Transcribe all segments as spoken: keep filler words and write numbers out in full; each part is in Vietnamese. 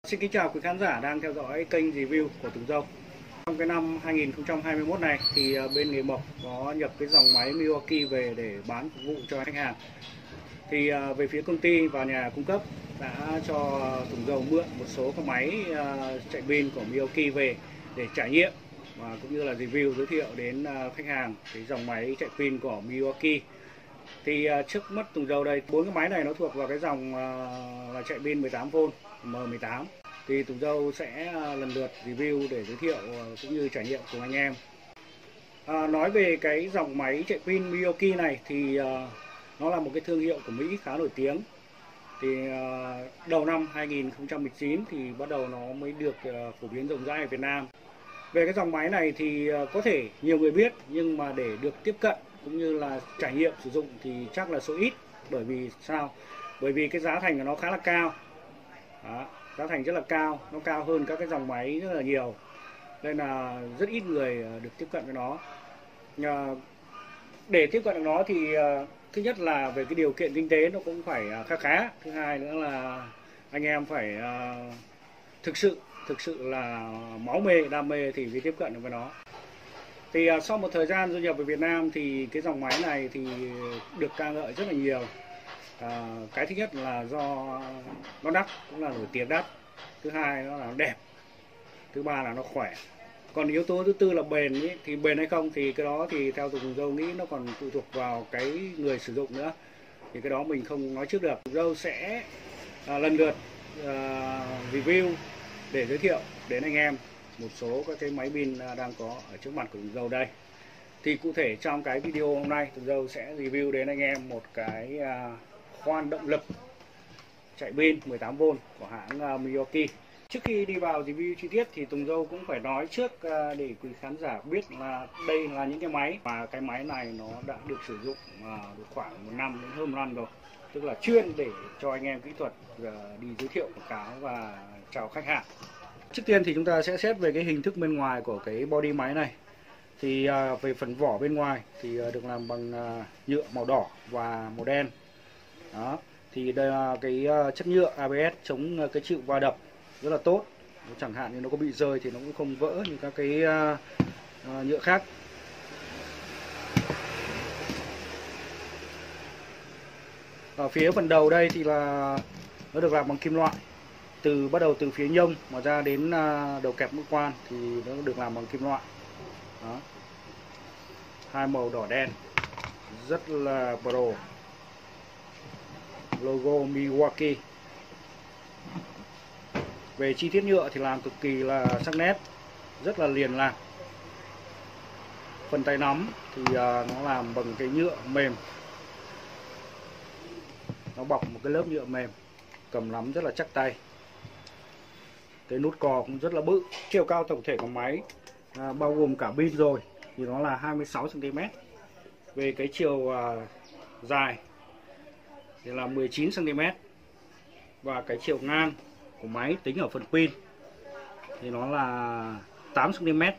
Xin kính chào quý khán giả đang theo dõi kênh review của Tùng Dâu. Trong cái năm hai nghìn không trăm hai mươi mốt này thì bên Nghề Mộc có nhập cái dòng máy Milwaukee về để bán phục vụ cho khách hàng. Thì về phía công ty và nhà cung cấp đã cho Tùng Dâu mượn một số cái máy chạy pin của Milwaukee về để trải nghiệm và cũng như là review giới thiệu đến khách hàng cái dòng máy chạy pin của Milwaukee. Thì trước mắt Tùng Dâu đây, bốn cái máy này nó thuộc vào cái dòng là chạy pin mười tám vôn M mười tám. Thì Tùng Dâu sẽ lần lượt review để giới thiệu cũng như trải nghiệm cùng anh em. À, nói về cái dòng máy chạy pin Milwaukee này thì uh, nó là một cái thương hiệu của Mỹ khá nổi tiếng. Thì uh, đầu năm hai nghìn không trăm mười chín thì bắt đầu nó mới được uh, phổ biến rộng rãi ở Việt Nam. Về cái dòng máy này thì uh, có thể nhiều người biết, nhưng mà để được tiếp cận cũng như là trải nghiệm sử dụng thì chắc là số ít. Bởi vì sao? Bởi vì cái giá thành của nó khá là cao. Đó, giá thành rất là cao, nó cao hơn các cái dòng máy rất là nhiều, nên là rất ít người được tiếp cận với nó. Để tiếp cận được nó thì thứ nhất là về cái điều kiện kinh tế nó cũng phải khá khá, thứ hai nữa là anh em phải thực sự thực sự là máu mê, đam mê thì mới tiếp cận được với nó. Thì sau một thời gian du nhập về Việt Nam thì cái dòng máy này thì được ca ngợi rất là nhiều. À, cái thứ nhất là do nó đắt, cũng là nổi tiếng đắt. Thứ hai nó là nó đẹp. Thứ ba là nó khỏe. Còn yếu tố thứ tư là bền ý, thì bền hay không thì cái đó thì theo Tùng Dâu nghĩ nó còn phụ thuộc vào cái người sử dụng nữa. Thì cái đó mình không nói trước được. Tùng Dâu sẽ à, lần lượt à, review để giới thiệu đến anh em một số các cái máy pin đang có ở trước mặt của Tùng Dâu đây. Thì cụ thể trong cái video hôm nay Tùng Dâu sẽ review đến anh em một cái à, khoan động lực chạy pin mười tám vôn của hãng Milwaukee. Trước khi đi vào review chi tiết thì Tùng Dâu cũng phải nói trước để quý khán giả biết là đây là những cái máy và cái máy này nó đã được sử dụng được khoảng một năm đến hơn một năm rồi, tức là chuyên để cho anh em kỹ thuật đi giới thiệu quảng cáo và chào khách hàng. Trước tiên thì chúng ta sẽ xét về cái hình thức bên ngoài của cái body máy này. Thì về phần vỏ bên ngoài thì được làm bằng nhựa màu đỏ và màu đen. Đó, thì đây là cái chất nhựa a bê ét chống cái chịu va đập rất là tốt. Chẳng hạn như nó có bị rơi thì nó cũng không vỡ như các cái uh, nhựa khác. Ở phía phần đầu đây thì là nó được làm bằng kim loại. Từ bắt đầu từ phía nhông mà ra đến uh, đầu kẹp mũi khoan thì nó được làm bằng kim loại. Đó, hai màu đỏ đen rất là pro. Logo Milwaukee. Về chi tiết nhựa thì làm cực kỳ là sắc nét, rất là liền lạc. Phần tay nắm thì uh, nó làm bằng cái nhựa mềm, nó bọc một cái lớp nhựa mềm, cầm nắm rất là chắc tay. Cái nút cò cũng rất là bự. Chiều cao tổng thể của máy uh, bao gồm cả pin rồi thì nó là hai mươi sáu xăng ti mét. Về cái chiều uh, dài thì là mười chín xăng ti mét. Và cái chiều ngang của máy tính ở phần pin thì nó là tám xăng ti mét.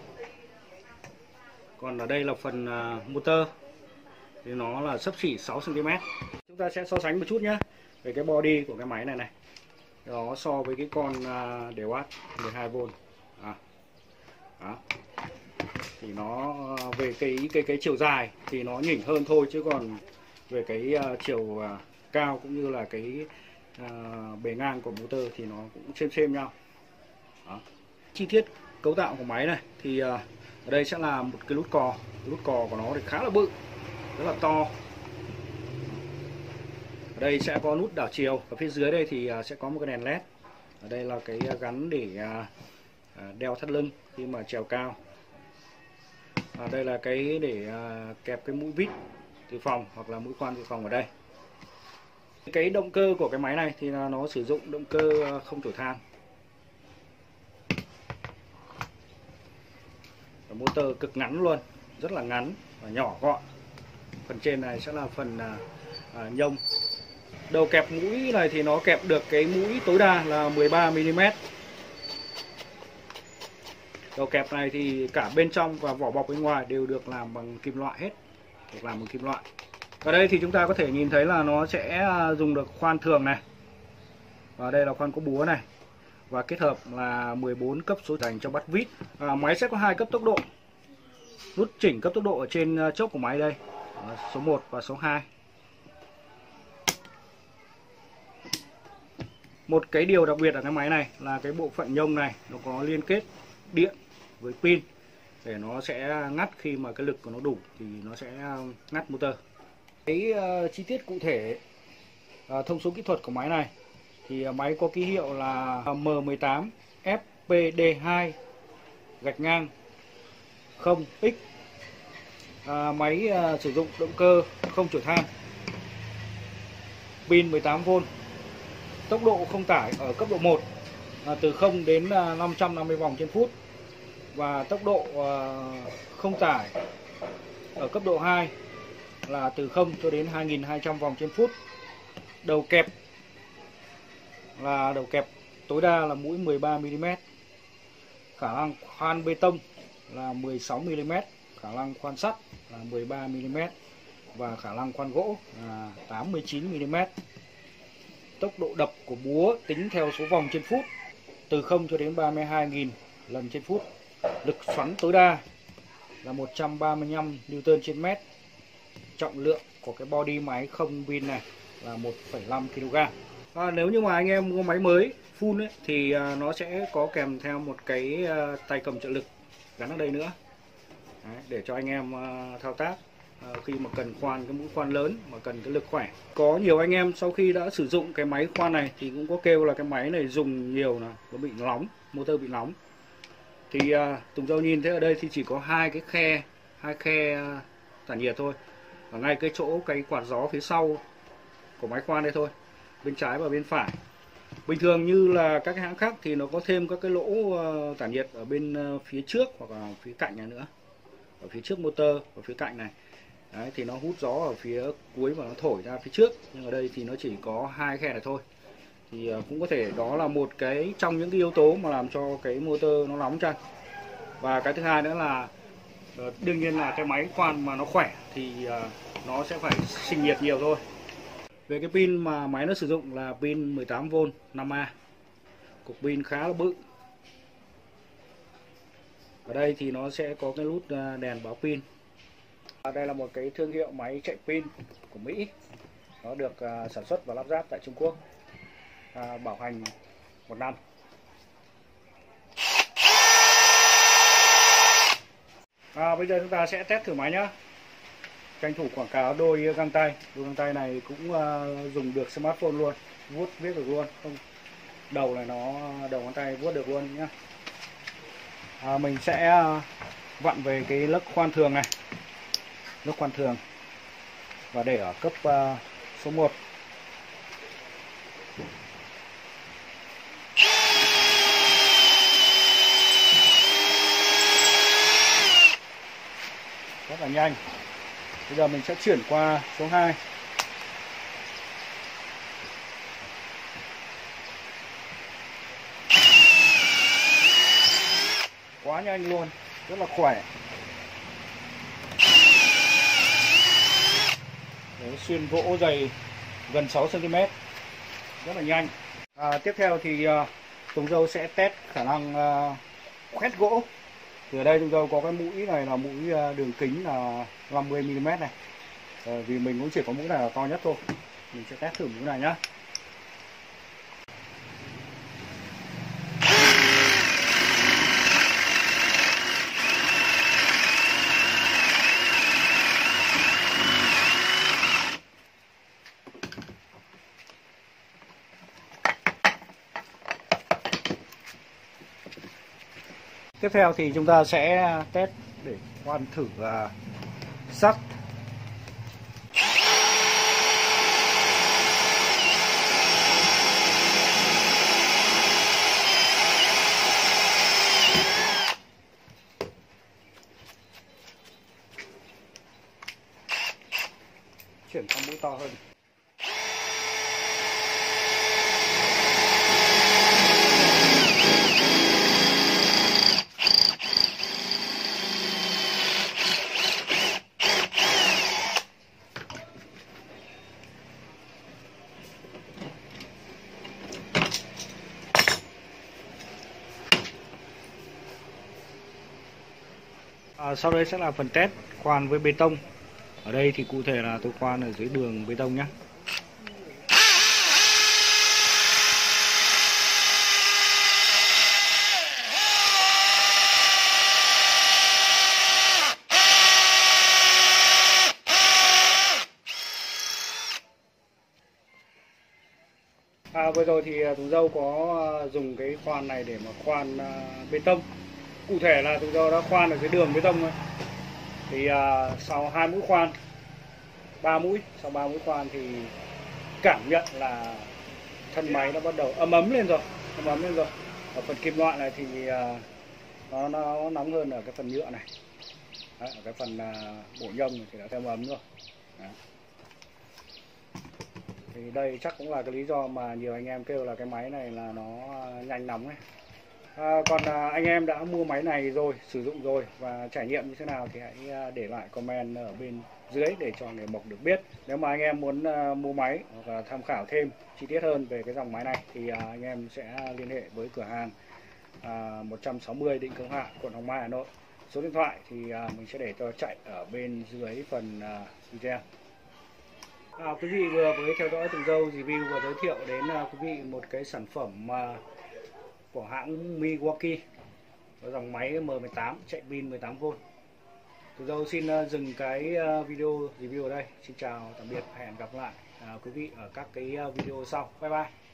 Còn ở đây là phần uh, motor thì nó là xấp xỉ sáu xăng ti mét. Chúng ta sẽ so sánh một chút nhé về cái body của cái máy này này. Đó, so với cái con uh, đều watt mười hai vôn. À. Đó. Thì nó về cái cái cái chiều dài thì nó nhỉnh hơn thôi, chứ còn về cái uh, chiều uh, cao cũng như là cái uh, bề ngang của motor thì nó cũng xem xem nhau. Đó. Chi tiết cấu tạo của máy này thì uh, ở đây sẽ là một cái nút cò. Nút cò của nó thì khá là bự, rất là to. Ở đây sẽ có nút đảo chiều. Ở phía dưới đây thì uh, sẽ có một cái đèn led. Ở đây là cái uh, gắn để uh, uh, đeo thắt lưng khi mà trèo cao. À, đây là cái để uh, kẹp cái mũi vít dự phòng hoặc là mũi khoan dự phòng ở đây. Cái động cơ của cái máy này thì là nó sử dụng động cơ không thổi than. Và motor cực ngắn luôn, rất là ngắn và nhỏ gọn. Phần trên này sẽ là phần uh, uh, nhông. Đầu kẹp mũi này thì nó kẹp được cái mũi tối đa là mười ba mi li mét. Đầu kẹp này thì cả bên trong và vỏ bọc bên ngoài đều được làm bằng kim loại hết, được làm bằng kim loại. Ở đây thì chúng ta có thể nhìn thấy là nó sẽ dùng được khoan thường này, và đây là khoan có búa này. và kết hợp là mười bốn cấp số dành cho bắt vít. À, máy sẽ có hai cấp tốc độ. Nút chỉnh cấp tốc độ ở trên chốc của máy đây, số một và số hai. Một cái điều đặc biệt ở cái máy này là cái bộ phận nhông này nó có liên kết điện với pin để nó sẽ ngắt khi mà cái lực của nó đủ thì nó sẽ ngắt motor. Cái uh, chi tiết cụ thể uh, thông số kỹ thuật của máy này thì uh, máy có ký hiệu là M mười tám F P D hai gạch ngang không X. À, máy uh, sử dụng động cơ không chổi than, pin mười tám vôn, tốc độ không tải ở cấp độ một là từ không đến năm trăm năm mươi vòng trên phút, và tốc độ uh, không tải ở cấp độ hai là từ không cho đến hai nghìn hai trăm vòng trên phút. Đầu kẹp là đầu kẹp tối đa là mũi mười ba mi li mét, khả năng khoan bê tông là mười sáu mi li mét, khả năng khoan sắt là mười ba mi li mét và khả năng khoan gỗ là tám mươi chín mi li mét. Tốc độ đập của búa tính theo số vòng trên phút từ không cho đến ba mươi hai nghìn lần trên phút. Lực xoắn tối đa là một trăm ba mươi lăm Newton trên mét. Trọng lượng của cái body máy không pin này là một phẩy năm ki lô gam. À, nếu như mà anh em có máy mới full ấy, thì à, nó sẽ có kèm theo một cái à, tay cầm trợ lực gắn ở đây nữa. Đấy, để cho anh em à, thao tác à, khi mà cần khoan cái mũi khoan lớn mà cần cái lực khỏe. Có nhiều anh em sau khi đã sử dụng cái máy khoan này thì cũng có kêu là cái máy này dùng nhiều là nó bị nóng, motor bị nóng. Thì à, Tùng Dâu nhìn thấy ở đây thì chỉ có hai cái khe, hai khe à, tản nhiệt thôi. Ở ngay cái chỗ cái quạt gió phía sau của máy khoan đây thôi, bên trái và bên phải. Bình thường như là các cái hãng khác thì nó có thêm các cái lỗ uh, tản nhiệt ở bên uh, phía trước hoặc là phía cạnh này nữa, ở phía trước motor và phía cạnh này. Đấy, thì nó hút gió ở phía cuối và nó thổi ra phía trước. Nhưng ở đây thì nó chỉ có hai khe này thôi. Thì uh, cũng có thể đó là một cái trong những cái yếu tố mà làm cho cái motor nó nóng chân. Và cái thứ hai nữa là uh, đương nhiên là cái máy khoan mà nó khỏe thì uh, nó sẽ phải sinh nhiệt nhiều thôi. Về cái pin mà máy nó sử dụng là pin mười tám vôn năm A. Cục pin khá là bự. Ở đây thì nó sẽ có cái nút đèn báo pin. Đây là một cái thương hiệu máy chạy pin của Mỹ. Nó được sản xuất và lắp ráp tại Trung Quốc. À, bảo hành một năm. À, bây giờ chúng ta sẽ test thử máy nhé. Tranh thủ quảng cáo đôi găng tay. Đôi găng tay này cũng uh, dùng được smartphone luôn, vuốt viết được luôn. Không, đầu này nó đầu ngón tay vuốt được luôn nhá. À, mình sẽ uh, vặn về cái lốc khoan thường này, lốc khoan thường và để ở cấp uh, số một. Rất là nhanh. Bây giờ mình sẽ chuyển qua số hai. Quá nhanh luôn, rất là khỏe. Đấy, xuyên gỗ dày gần sáu xăng ti mét, rất là nhanh. À, tiếp theo thì uh, Tùng Dâu sẽ test khả năng uh, khoét gỗ. Thì ở đây Tùng Dâu có cái mũi này là mũi uh, đường kính là năm mươi mi li mét này. À, vì mình cũng chỉ có mũi này là to nhất thôi. Mình sẽ test thử mũi này nhá. Tiếp theo thì chúng ta sẽ test để khoan thử uh, sắt. Chuyển sang mũi to hơn. À, sau đây sẽ là phần test khoan với bê tông. Ở đây thì cụ thể là tôi khoan ở dưới đường bê tông nhé. À, vừa rồi thì Tùng Dâu có dùng cái khoan này để mà khoan uh, bê tông. Cụ thể là Tùng Dâu đã khoan ở dưới đường bê tông thôi. Thì uh, sau hai mũi khoan, ba mũi, sau ba mũi khoan thì cảm nhận là thân máy nó bắt đầu ấm ấm lên rồi, ấm ấm lên rồi. Ở phần kim loại này thì uh, nó, nó nóng hơn ở cái phần nhựa này. Đấy, ở cái phần uh, bộ nhông thì đã ấm ấm rồi. Đấy. Thì đây chắc cũng là cái lý do mà nhiều anh em kêu là cái máy này là nó nhanh nóng này. À, còn à, anh em đã mua máy này rồi, sử dụng rồi và trải nghiệm như thế nào thì hãy để lại comment ở bên dưới để cho người mộc được biết. Nếu mà anh em muốn à, mua máy hoặc là tham khảo thêm chi tiết hơn về cái dòng máy này thì à, anh em sẽ liên hệ với cửa hàng à, một trăm sáu mươi Định Công Hạ, quận Hoàng Mai, Hà Nội. Số điện thoại thì à, mình sẽ để cho chạy ở bên dưới phần à, video. À, quý vị vừa mới theo dõi Tùng Dâu review và giới thiệu đến uh, quý vị một cái sản phẩm uh, của hãng Milwaukee, có dòng máy M mười tám chạy pin mười tám vôn. Tùng Dâu xin uh, dừng cái uh, video review ở đây. Xin chào tạm biệt, hẹn gặp lại uh, quý vị ở các cái uh, video sau. Bye bye.